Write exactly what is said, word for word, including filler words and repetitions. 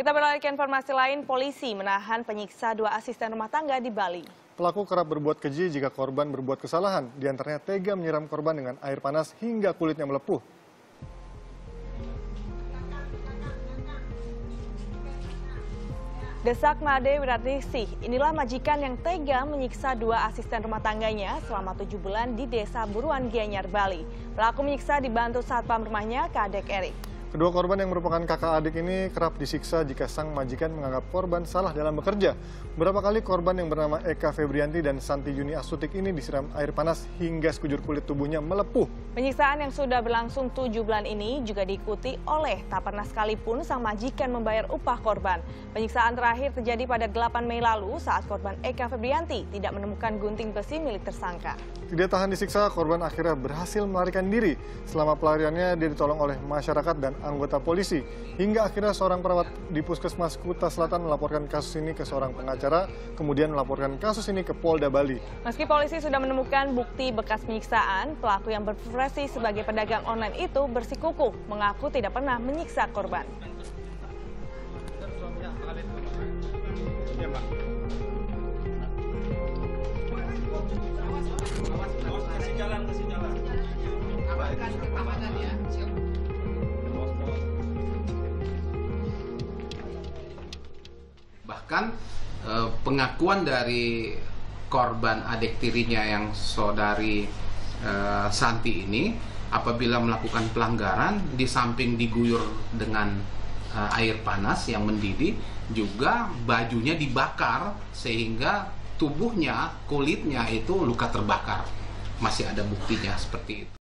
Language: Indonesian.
Kita beralih ke informasi lain, polisi menahan penyiksa dua asisten rumah tangga di Bali. Pelaku kerap berbuat keji jika korban berbuat kesalahan, di antaranya tega menyiram korban dengan air panas hingga kulitnya melepuh. Desak Made Wiratningsih, inilah majikan yang tega menyiksa dua asisten rumah tangganya selama tujuh bulan di desa Buruan Gianyar, Bali. Pelaku menyiksa dibantu satpam rumahnya, Kadek Erik. Kedua korban yang merupakan kakak adik ini kerap disiksa jika sang majikan menganggap korban salah dalam bekerja. Berapa kali korban yang bernama Eka Febrianti dan Santi Yuni Astutik ini disiram air panas hingga sekujur kulit tubuhnya melepuh. Penyiksaan yang sudah berlangsung tujuh bulan ini juga diikuti oleh tak pernah sekalipun sang majikan membayar upah korban. Penyiksaan terakhir terjadi pada delapan Mei lalu saat korban Eka Febrianti tidak menemukan gunting besi milik tersangka. Tidak tahan disiksa, korban akhirnya berhasil melarikan diri. Selama pelariannya dia ditolong oleh masyarakat dan anggota polisi. Hingga akhirnya seorang perawat di Puskesmas Kuta Selatan melaporkan kasus ini ke seorang pengacara, kemudian melaporkan kasus ini ke Polda Bali. Meski polisi sudah menemukan bukti bekas penyiksaan, pelaku yang berprofesi sebagai pedagang online itu bersikukuh mengaku tidak pernah menyiksa korban. Bahkan eh, pengakuan dari korban adik tirinya yang saudari eh, Santi ini, apabila melakukan pelanggaran, di samping diguyur dengan eh, air panas yang mendidih, juga bajunya dibakar sehingga tubuhnya, kulitnya itu luka terbakar. Masih ada buktinya seperti itu.